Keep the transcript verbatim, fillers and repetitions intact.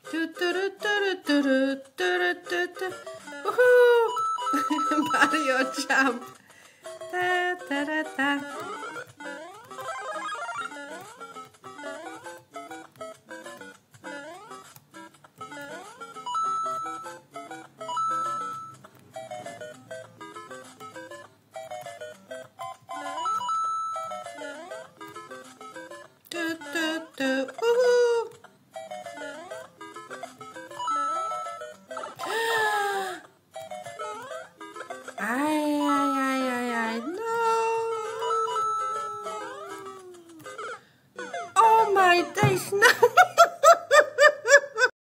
Tu, turu, turu, turu, turu, tu, tu. Woohoo! Mario jump. Ta, ta, ta, ta. Tu, tu, tu. Woohoo! Ay, ay, ay, ay, ay, no! Oh my days, no!